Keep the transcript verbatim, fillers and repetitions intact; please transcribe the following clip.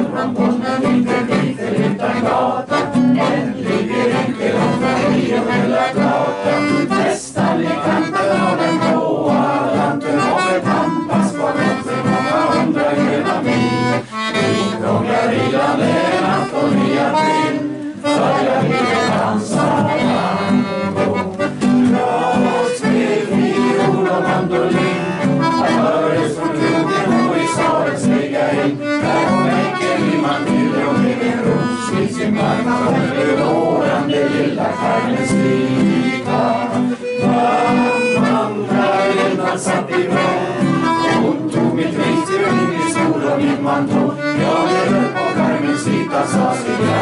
Morgonmånen inte biter utan gata. Den ligger enkel och färg och hela gatan. Nästan i kanten av den blåa lanten och ett handpass på något många hundra gröna mil. Vi gångar i landet natt och i april, för jag vill dansa tango. Glasspel, fiol och mandolin. Jag hördes från krogen och i salen stiga in. Där hon väcker i mantil och med en ros i sin vagn under årande lilla Carmens liga. Mamman där innan satt i vrån. Hon tog mitt riktigt i min skor och min mantel. Jag lever på Carmens sida, sa sig.